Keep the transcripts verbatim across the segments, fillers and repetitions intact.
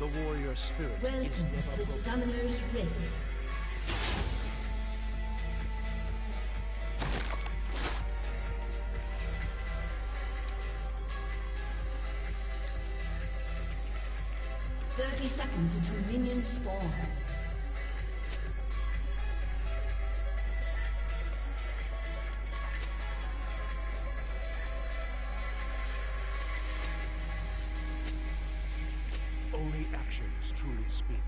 The warrior spirit Welcome is never to broken. Summoner's Rift. Thirty seconds until minions spawn. Only actions truly speak.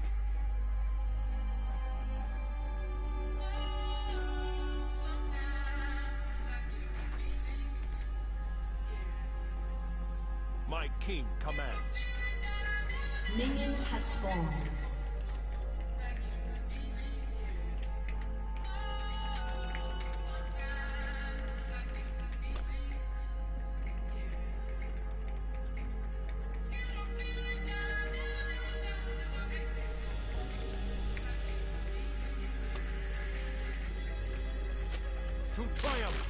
My king commands. Minions have spawned. To triumph!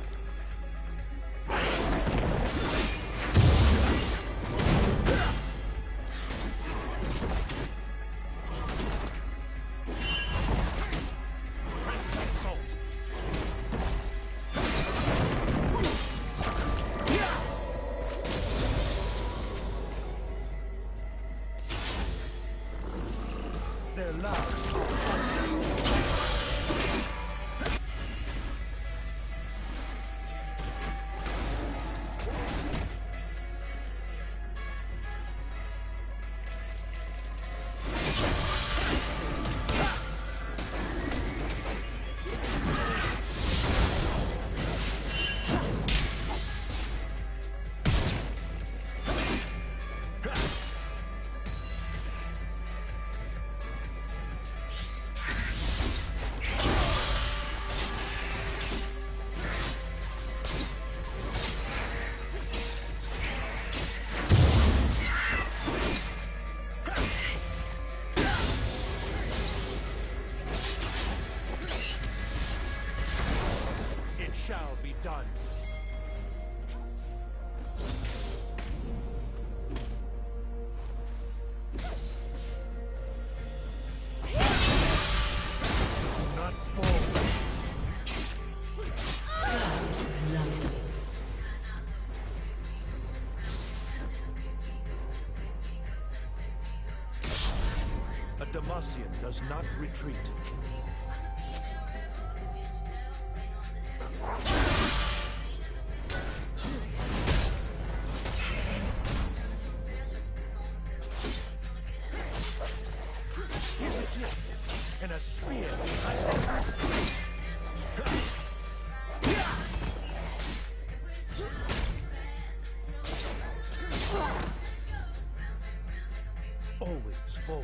Their lives shall be done. Do not fall. First love. A Demacian does not retreat. Here's a tip and a spear behind it. Always forward.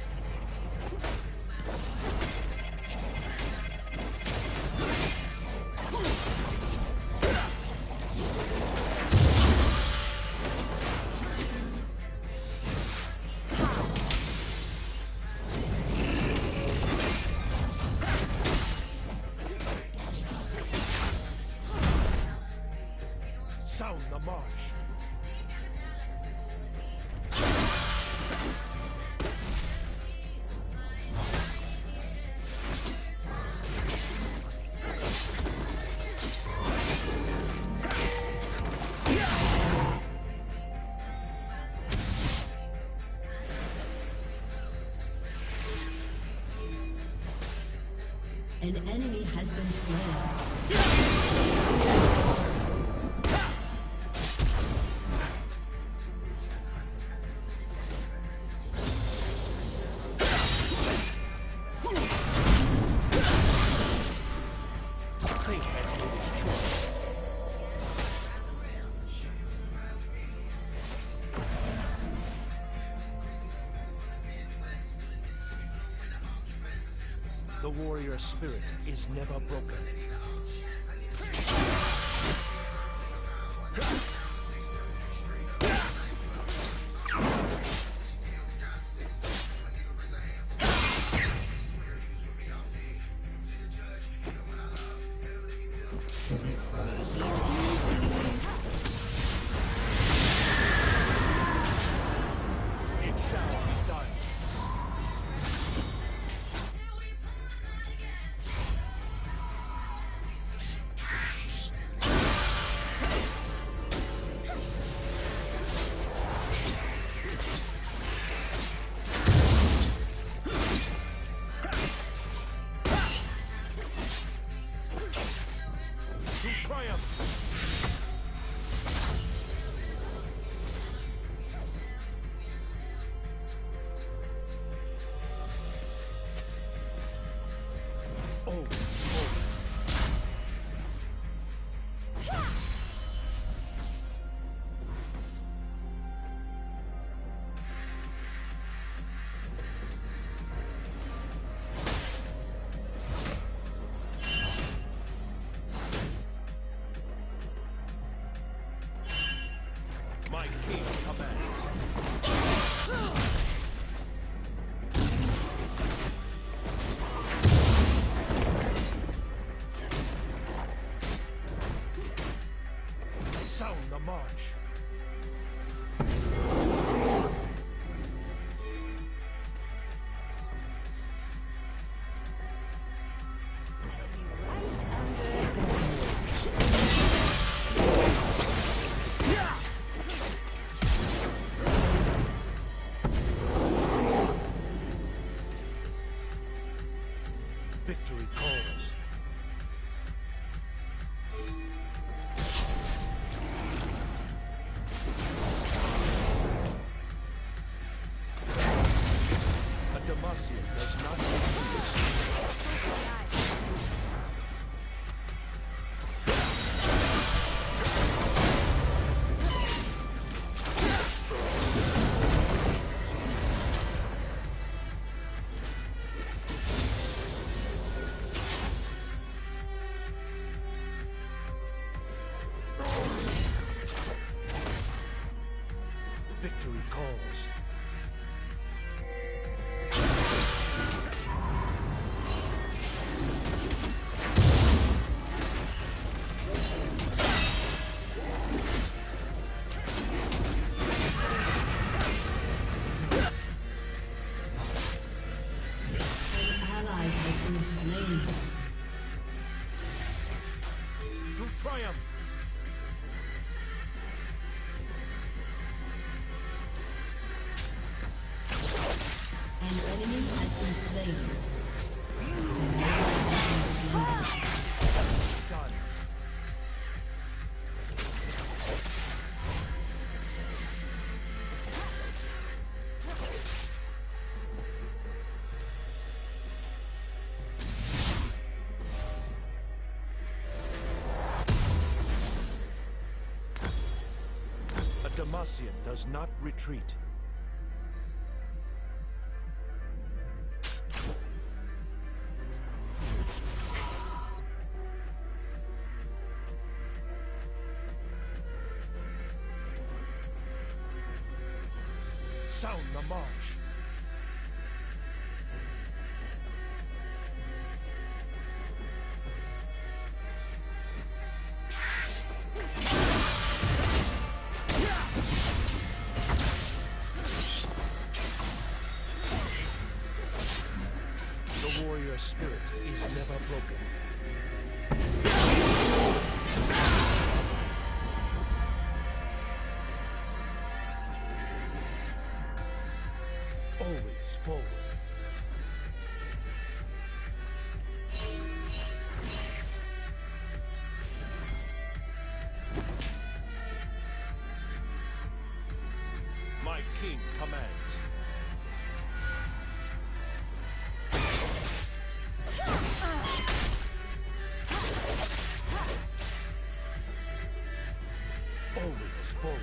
Sound the march. An enemy has been slain. The warrior spirit is never broken. It shall be done. Sound the march. Victory calls. A Demacian does not Victory calls. An ally has been slain. To triumph. An enemy has been slain. An ally has been slain. Done. A Demacian does not retreat. Sound the march. The warrior spirit is never broken. Always forward. My king commands. Always forward.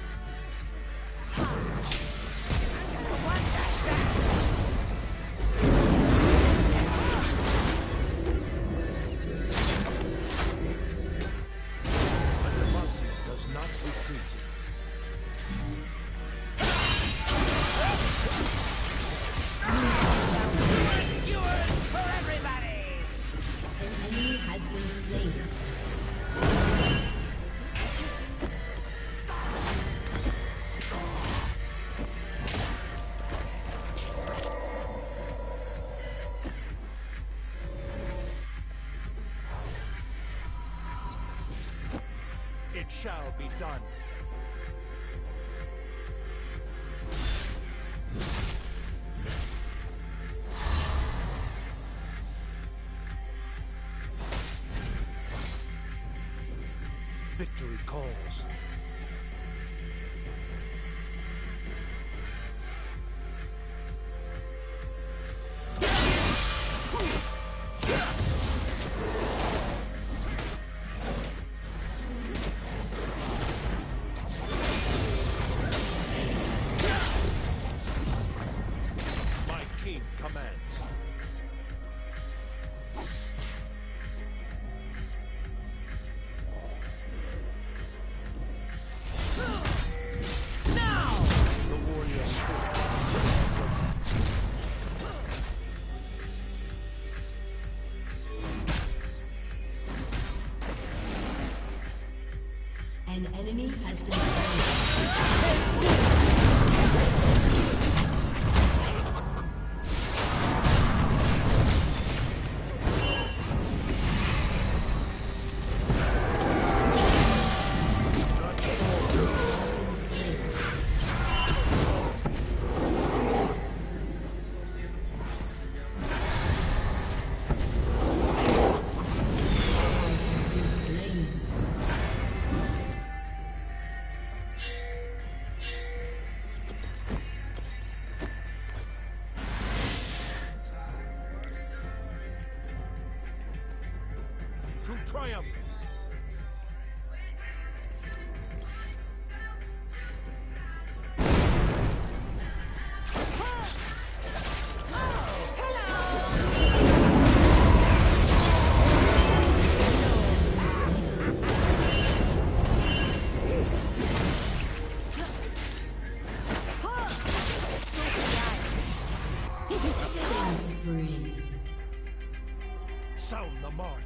A Demacian does not retreat. An enemy has been slain. It shall be done. Victory calls. My king commands. An enemy has been slain. Triumph! Sound the march!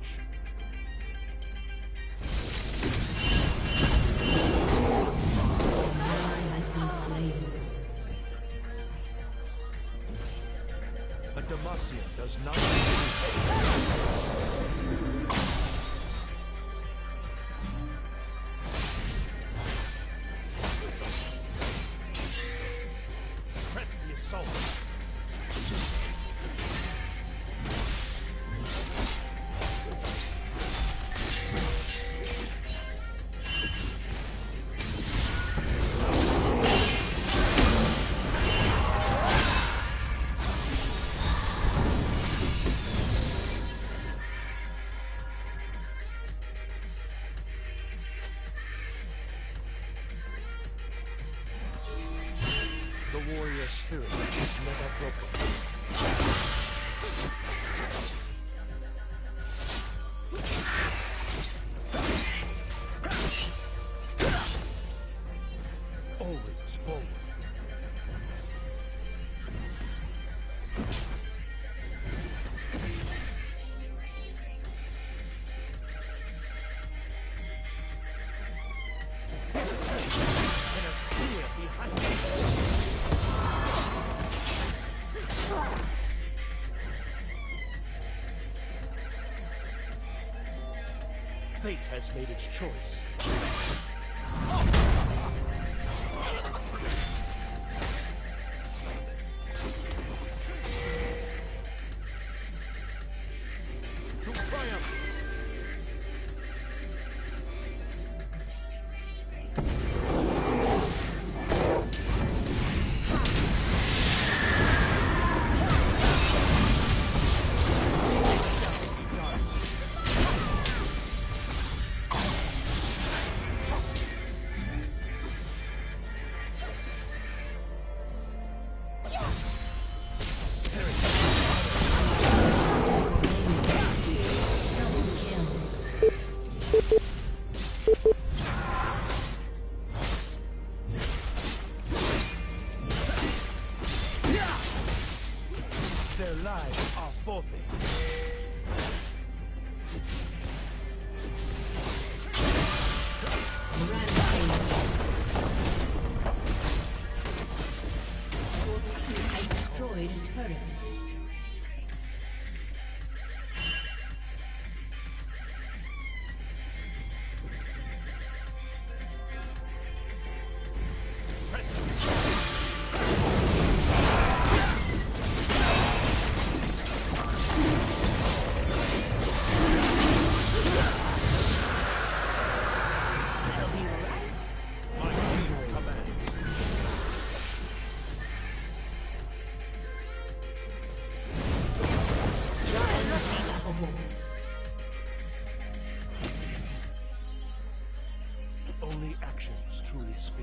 A Demacia does not press the assault. The warrior spirit is never broken. Always forward. And a spear behind you. Fate has made its choice. To triumph! Their lives are forfeit. Your team has destroyed a turret. Only actions truly speak.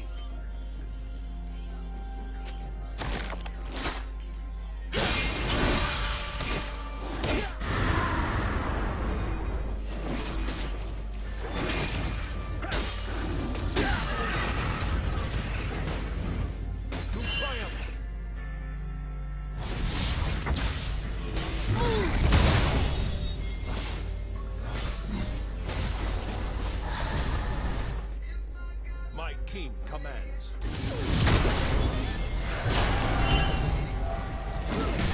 king commands.